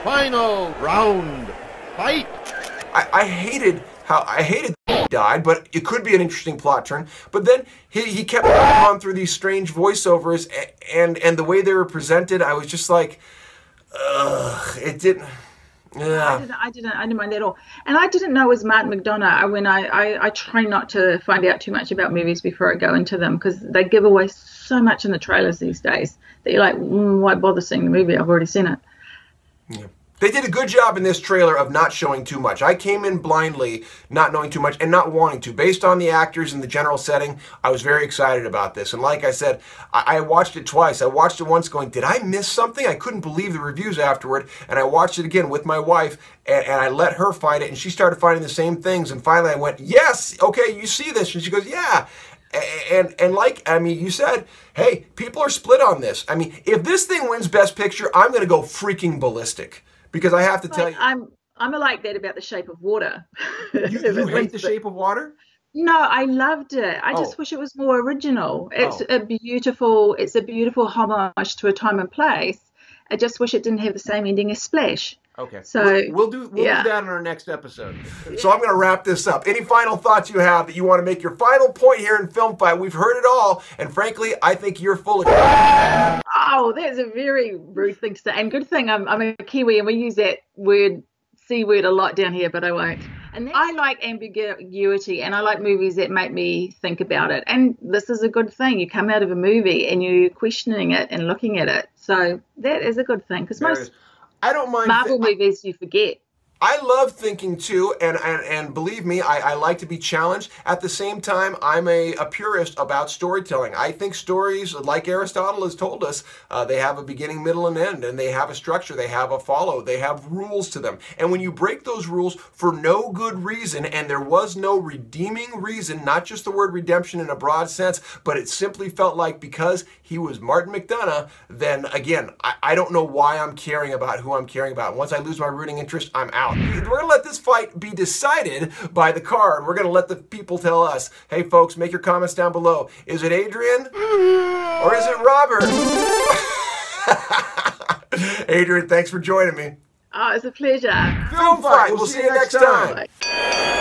Final round. Fight! I hated how he died, but it could be an interesting plot turn. But then he kept on through these strange voiceovers, and the way they were presented, I was just like, ugh, it didn't. Yeah. I didn't mind that at all. And I didn't know it was Martin McDonagh. When I try not to find out too much about movies before I go into them, because they give away so much in the trailers these days that you're like, why bother seeing the movie? I've already seen it. Yeah. They did a good job in this trailer of not showing too much. I came in blindly, not knowing too much and not wanting to. Based on the actors and the general setting, I was very excited about this. And like I said, I watched it twice. I watched it once going, did I miss something? I couldn't believe the reviews afterward. And I watched it again with my wife, and I let her find it, and she started finding the same things. And finally I went, yes, okay, you see this? And she goes, yeah. And like, I mean, you said, hey, people are split on this. I mean, if this thing wins Best Picture, I'm going to go freaking ballistic. Because I have to tell you, I'm like that about The Shape of Water. You hate The Shape of Water? No, I loved it. I just wish it was more original. It's a beautiful homage to a time and place. I just wish it didn't have the same ending as Splash. Okay. So we'll do that in our next episode. So I'm going to wrap this up. Any final thoughts you have that you want to make your final point here in Film Fight? We've heard it all, and frankly, I think you're full of shit. Oh, that's a very rude thing to say. And good thing I'm a Kiwi, and we use that C word a lot down here, but I won't. And I like ambiguity, and I like movies that make me think about it. And this is a good thing. You come out of a movie and you're questioning it and looking at it. So that is a good thing, because most I don't mind Marvel movies you forget. I love thinking too, and believe me, I like to be challenged. At the same time, I'm a purist about storytelling. I think stories, like Aristotle has told us, they have a beginning, middle, and end, and they have a structure, they have a follow, they have rules to them. And when you break those rules for no good reason, and there was no redeeming reason, not just the word redemption in a broad sense, but it simply felt like because he was Martin McDonagh, then again, I don't know why I'm caring about who I'm caring about. Once I lose my rooting interest, I'm out. We're going to let this fight be decided by the card. We're going to let the people tell us. Hey, folks, make your comments down below. Is it Adrian or is it Robert? Adrian, thanks for joining me. Oh, it's a pleasure. Film Fight. We'll see you next time. Bye.